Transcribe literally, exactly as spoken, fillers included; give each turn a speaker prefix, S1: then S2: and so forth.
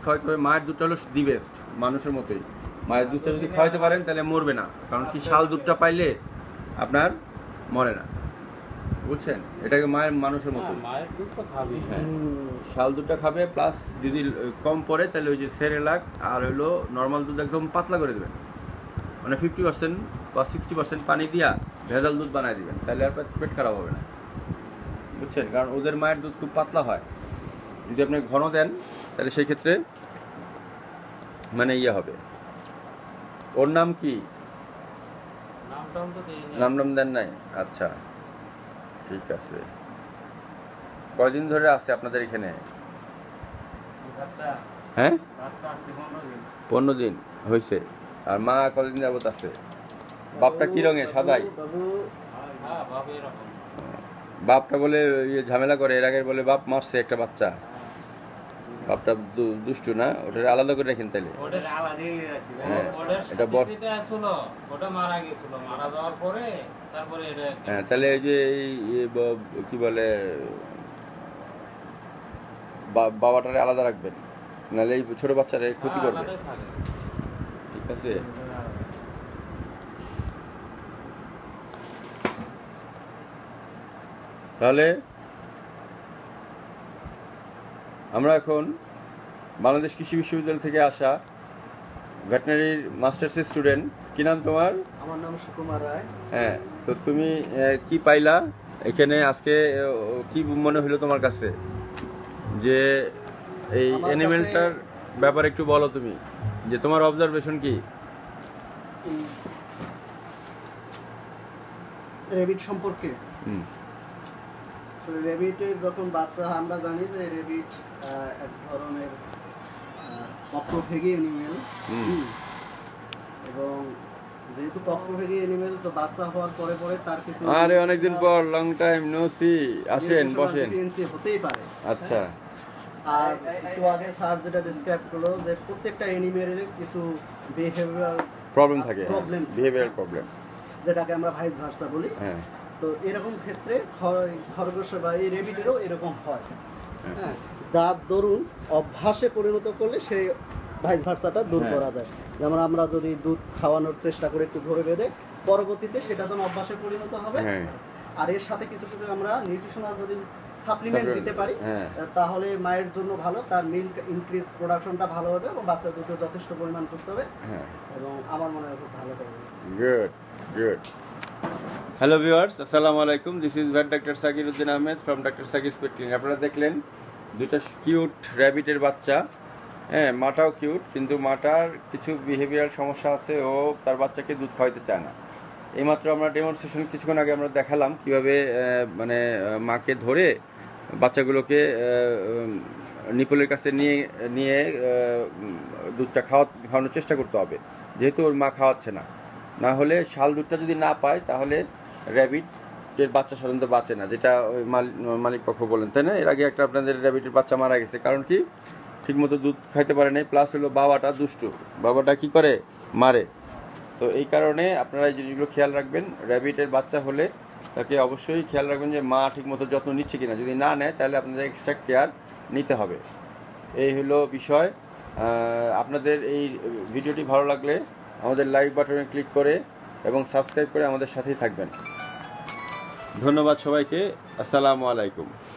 S1: খাওয়াইতে হবে। মায়ের দুধটা হলো দি বেস্ট, মানুষের মতোই। মায়ের দুধটা যদি খাওয়াইতে পারেন তাহলে মরবে না, কারণ কি শাল দুধটা পাইলে আপনার মরে না, বুঝছেন? এটাকে মায়ের মানুষের মতো
S2: মায়ের দুধটা খাবে,
S1: হ্যাঁ শাল দুধটা খাবে। প্লাস যদি কম পড়ে তাহলে ওই যে সেরেলাক আর হইলো নর্মাল দুধ একদম পাতলা করে দেবেন, মানে ফিফটি পার্সেন্ট বা সিক্সটি পার্সেন্ট পানি দিয়া ভেজাল দুধ বানায় দিবেন, তাহলে আর পেট খারাপ হবে না, বুঝছেন? কারণ ওদের মায়ের দুধ খুব পাতলা হয়। যদি আপনি ঘন দেন তাহলে সেই ক্ষেত্রে মানে ইয়ে হবে। ওর নাম কি? নাম নাম দেন নাই? আচ্ছা ঠিক আছে। কয়দিন ধরে আছে আপনাদের এখানে? হ্যাঁ পনেরো দিন হয়েছে। আর মা কতদিন যাবত আছে? বাপটা কি রঙের? সাদাই? বাপটা বলে ইয়ে ঝামেলা করে, এর আগে বলে বাপ মারছে একটা বাচ্চা। বাপটা দুষ্টু না? ওটা আলাদা করে রাখেন তাহলে। হ্যাঁ তাহলে এই যে কি বলে বাবাটারে আলাদা রাখবেন, নাহলে এই ছোট বাচ্চারে ক্ষতি করবে, ঠিক আছে? তাহলে আমরা এখন বাংলাদেশ কৃষি বিশ্ববিদ্যালয় থেকে আসা ভেটেনারির মাস্টার্সের স্টুডেন্ট। কি নাম তোমার?
S3: আমার নাম সুকুমার রায়।
S1: হ্যাঁ, তো তুমি কি পাইলা এখানে আজকে? কি মনে হলো তোমার কাছে যে এই অ্যানিমেলটার ব্যাপারে একটু বলো তুমি, যে তোমার অবজারভেশন কি
S3: রেবিট সম্পর্কে?
S1: হুম
S3: রেবিটের যখন বাচ্চা, আমরা জানি যে রেবিট এক ধরনের কপ্রোফেগি অ্যানিমেল, এবং যেহেতু কপ্রোফেগি অ্যানিমেল, তো বাচ্চা হওয়ার পরে পরে তার কিছু
S1: আরে অনেকদিন পর, লং টাইম নো সি, আসেন বসেন।
S3: হতেই পারে।
S1: আচ্ছা,
S3: আর একটু আগে স্যার যেটা ডিসক্রাইব করলো যে প্রত্যেকটা অ্যানিমেলের কিছু বিহেভিয়ারাল
S1: প্রবলেম থাকে,
S3: প্রবলেম
S1: বিহেভিয়ারাল প্রবলেম,
S3: যেটাকে আমরা ভাইস ভার্সা বলি।
S1: হ্যাঁ,
S3: তো এরকম ক্ষেত্রে খরগোশ বা এই রেবিটেরও এরকম হয়। হ্যাঁ, যার দরুন অভ্যাসে পরিণত করলে সেই ভাইস ভার্সাটা দূর করা যায়। যেমন আমরা যদি দুধ খাওয়ানোর চেষ্টা করে একটু ধরে বেঁধে, পরবর্তীতে সেটা যখন অভ্যাসে পরিণত হবে, আর এর সাথে কিছু কিছু আমরা নিউট্রিশনাল যদি সাপ্লিমেন্ট দিতে পারি, তাহলে মায়ের জন্য ভালো, তার মিল্ক ইনক্রিজ, প্রোডাকশনটা ভালো হবে এবং বাচ্চা দুধ যথেষ্ট পরিমাণ করতে হবে, এবং আমার মনে হয় খুব ভালো হবে।
S1: Good good. হ্যালো ভিউয়ার্স, আসসালামু আলাইকুম। This is vet doctor Shakir Uddin Ahmed from doctor Shakir pet clinic. আপনারা দেখলেন দুইটা কিউট র্যাবিটের বাচ্চা। হ্যাঁ, মাটাও কিউট, কিন্তু মাটার কিছু বিহেভিয়ারাল সমস্যা আছে, ও তার বাচ্চাকে দুধ খাওয়াইতে চায় না। এইমাত্র আমরা ডেমনস্ট্রেশন কিছুক্ষণ আগে আমরা দেখালাম কিভাবে মানে মাকে ধরে বাচ্চাগুলোকে নিপলের কাছে নিয়ে নিয়ে দুধটা খাওয়া খাওয়ানোর চেষ্টা করতে হবে, যেহেতু ওর মা খাওয়াচ্ছে না। না হলে শাল দুধটা যদি না পায় তাহলে র্যাবিটের বাচ্চা সাধারণত বাঁচে না, যেটা ওই মালিক পক্ষ বলেন, তাই না? এর আগে একটা আপনাদের র্যাবিটের বাচ্চা মারা গেছে, কারণ কি ঠিকমতো দুধ খাইতে পারে নাই, প্লাস হলো বাবাটা দুষ্টু, বাবাটা কি করে মারে। তো এই কারণে আপনারা এই জিনিসগুলো খেয়াল রাখবেন। র্যাবিটের বাচ্চা হলে তাকে অবশ্যই খেয়াল রাখবেন যে মা ঠিকমতো যত্ন নিচ্ছে কিনা। যদি না নেয় তাহলে আপনাদের এক্সট্রা কেয়ার নিতে হবে। এই হলো বিষয়। আপনাদের এই ভিডিওটি ভালো লাগলে আমাদের লাইক বাটনে ক্লিক করে এবং সাবস্ক্রাইব করে আমাদের সাথেই থাকবেন। ধন্যবাদ সবাইকে। আসসালামু আলাইকুম।